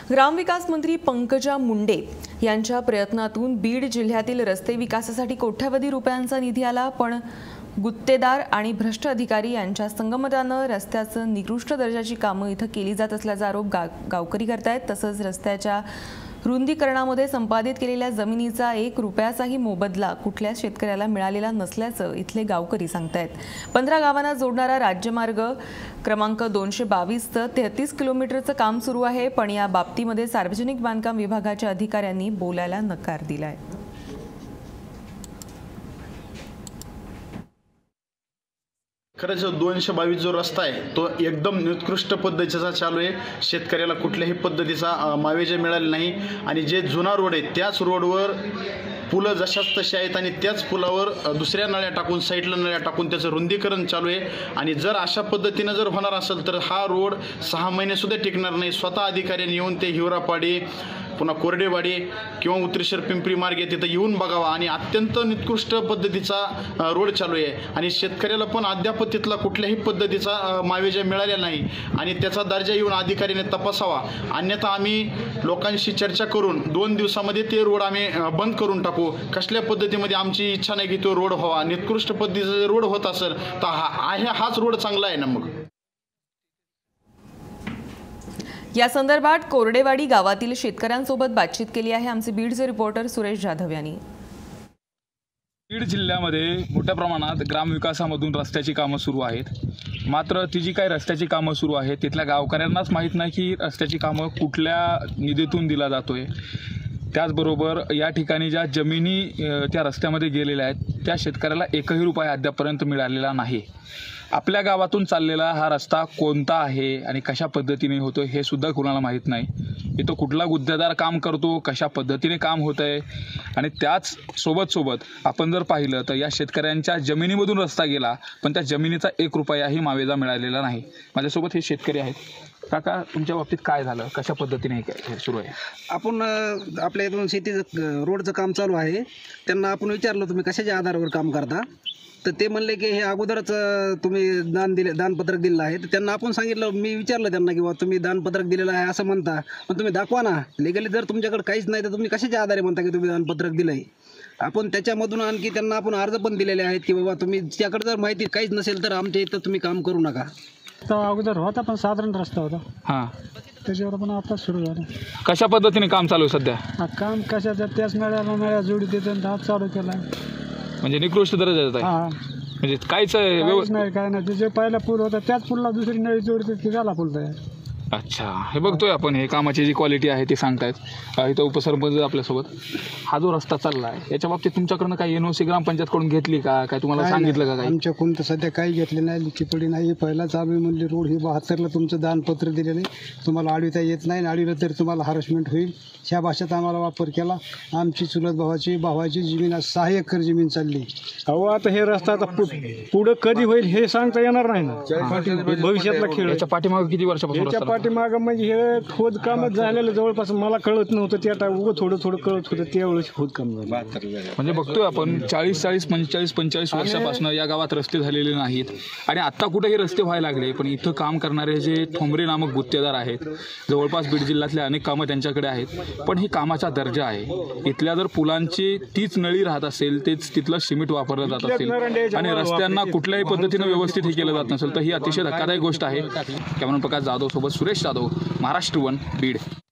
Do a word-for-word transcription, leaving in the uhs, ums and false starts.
ग्रामविकास मंत्री पंकजा मुंडे यांच्या प्रयत्नातून बीड जिल्ह्यातील रस्ते विकासासाठी कोट्यवधी रुपयांचा निधी आला, पण गुत्तेदार आणि भ्रष्ट अधिकारी यांच्या संगमतानं रस्त्याचं निकृष्ट दर्जाची कामं इथं केली जात असल्याचा आरोप गा गावकरी करतायत। तसंच रस्त्याच्या रुंदीकरणामध्ये संपादित केलेल्या जमिनीचा एक रुपयाचाही मोबदला कुठल्या शेतकऱ्याला मिळालेला नसल्याचं इथले गावकरी सांगतायत। पंधरा गावांना जोडणारा राज्यमार्ग क्रमांक दोनशे बावीसचं तेहतीस किलोमीटरचं काम सुरू आहे, पण या बाबतीमध्ये सार्वजनिक बांधकाम विभागाच्या अधिकाऱ्यांनी बोलायला नकार दिलाय। खरंच दोनशे बावीस जो रस्ता आहे तो एकदम निकृष्ट पद्धतीचा चालू आहे। शेतकऱ्याला कुठल्याही पद्धतीचा मावेजा मिळाला नाही आणि जे जुना रोड आहे त्याच रोडवर पुलं जशाच तसे आहेत आणि त्याच पुलावर दुसऱ्या नळ्या टाकून साईडला नळ्या टाकून त्याचं रुंदीकरण चालू आहे। आणि जर अशा पद्धतीनं जर होणार असेल तर हा रोड सहा महिने सुद्धा टिकणार नाही। स्वतः अधिकाऱ्यांनी येऊन ते हिवरापाडी पुन्हा कोरडेवाडी किंवा उत्तरेश्वर पिंपरी मार्गे तिथं येऊन बघावा आणि अत्यंत निकृष्ट पद्धतीचा रोड चालू आहे आणि शेतकऱ्याला पण अद्याप तिथला कुठल्याही पद्धतीचा मावेजा मिळालेला नाही आणि त्याचा दर्जा येऊन अधिकाऱ्याने तपासावा, अन्यथा आम्ही लोकांशी चर्चा करून दोन दिवसामध्ये ते रोड आम्ही बंद करून टाकू। कसल्या पद्धतीमध्ये आमची इच्छा नाही की तो रोड व्हावा। निकृष्ट पद्धतीचा रोड होत असेल तर हा आहे हाच रोड चांगला आहे ना। मग या संदर्भात कोरडेवाडी गावातील शेतकऱ्यांसोबत बातचीत केली आहे आमचे बीडचे रिपोर्टर सुरेश जाधव यांनी। बीड जिल्ह्यामध्ये मोठ्या प्रमाणात ग्रामविकासामधून रस्त्याची कामं सुरू आहेत, मात्र ती जी काही रस्त्याची कामं सुरू आहेत तिथल्या गावकऱ्यांनाच माहीत नाही की रस्त्याची कामं कुठल्या निधीतून दिला जातोय। त्याचबरोबर या ठिकाणी ज्या जमिनी त्या रस्त्यामध्ये गेलेल्या आहेत त्या शेतकऱ्याला एकही रुपया अद्यापर्यंत मिळालेला नाही। आपल्या गावातून चाललेला हा रस्ता कोणता आहे आणि कशा पद्धतीने होतो हे सुद्धा कोणाला माहीत नाही। इथं कुठला गुत्तेदार काम करतो, कशा पद्धतीने काम होत आहे आणि त्याच सोबत सोबत आपण जर पाहिलं तर या शेतकऱ्यांच्या जमिनीमधून रस्ता गेला पण त्या जमिनीचा एक रुपयाही मावेजा मिळालेला नाही। माझ्यासोबत हे शेतकरी आहेत। काका, तुमच्या बाबतीत काय झालं, कशा पद्धतीने हे सुरू आहे? आपण आपल्या इथून शेतीचं रोडचं काम चालू आहे, त्यांना आपण विचारलं तुम्ही कशाच्या आधारावर काम करता, तर ते म्हणले की हे अगोदरच तुम्ही दान दिले दानपत्रक दिलेलं आहे। तर त्यांना आपण सांगितलं, मी विचारलं त्यांना की बाबा तुम्ही दानपत्रक दिलेलं आहे असं म्हणता, पण तुम्ही दाखवा ना लिगली। जर तुमच्याकडे काहीच नाही तर तुम्ही कशाच्या आधारे म्हणता की तुम्ही दानपत्रक दिलं आहे? आपण त्याच्यामधून आणखी त्यांना आपण अर्ज पण दिलेले आहेत की बाबा तुम्ही त्याच्याकडे जर माहिती काहीच नसेल तर आमच्या इथं तुम्ही काम करू नका। तर अगोदर होता पण साधारण रस्ता होता, हां, त्याच्यावर पण आता सुरू झालं। कशा पद्धतीने काम चालू आहे सध्या? हा काम कशाचं, त्याच नळ्याला नळ्या जोडी देतात, हात चालू केला म्हणजे निकृष्ट दर्जाचा आहे? हां, म्हणजे काहीच नाही काय नाही, जे पहिला पूल होता त्याच पूलला दुसरी नळी जोडते की झाला पूल तयार। अच्छा, हे बघतोय आपण हे कामाची जी क्वालिटी आहे ती सांगतायत। इथं उपसरपंच आपल्यासोबत। हा जो रस्ता चालला आहे याच्या बाबतीत तुमच्याकडनं काही एन ओ सी ग्रामपंचायतकडून घेतली का, काय तुम्हाला सांगितलं का? काही आमच्याकडून तर सध्या काही घेतले नाही, लिखीपडी नाही। पहिला चालू म्हणले रोड ही बहात्तरला तुमचं दानपत्र दिलेलं आहे, तुम्हाला अडविता येत नाही, अडविलं तरी तुम्हाला हॅरेसमेंट होईल, ह्या भाषेत आम्हाला वापर केला। आमची चुलत भावाची भावाची जमीन आज सहा एकर जमीन चालली। अहो आता हे रस्ता आता पुढं कधी होईल हे सांगता येणार नाही ना, भविष्यातला खेळ। याच्या पाठीमागे किती वर्षापासून? पाठीमागं म्हणजे हे खोदकामच झालेलं जवळपास मला कळत नव्हतं, ते आता उगं थोडं थोडं कळत होतं, त्यावेळेस खोदकाम झालं। म्हणजे बघतोय आपण चाळीस चाळीस पंचेचाळीस पंचेचाळीस वर्षापासून या गावात रस्ते झालेले नाहीत आणि आता कुठेही रस्ते व्हायला लागले, पण इथं काम करणारे जे ठोंबरे नामक गुत्तेदार आहेत, जवळपास बीड जिल्ह्यातले अनेक कामं त्यांच्याकडे आहेत, पण ही कामाचा दर्जा आहे। इथल्या जर पुलांची तीच नळी राहत असेल, तेच तिथलं सिमेंट वापरलं जात असेल आणि रस्त्यांना कुठल्याही पद्धतीनं व्यवस्थित हे केलं जात नसेल तर ही अतिशय धक्कादायक गोष्ट आहे। कॅमेरामन प्रकाश जाधव सोबत सुरेश जाधव, महाराष्ट्र वन, बीड।